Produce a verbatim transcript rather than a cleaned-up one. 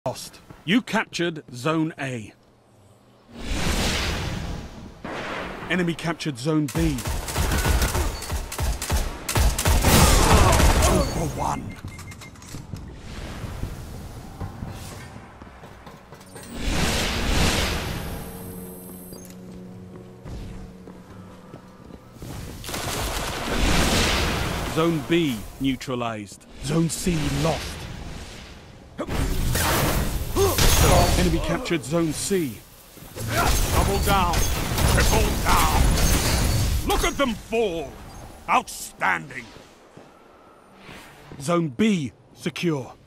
Lost. You captured Zone A. Enemy captured Zone B. Two for one. Zone B neutralized. Zone C lost. Enemy captured Zone C. Double down! Triple down! Look at them fall! Outstanding! Zone B secure.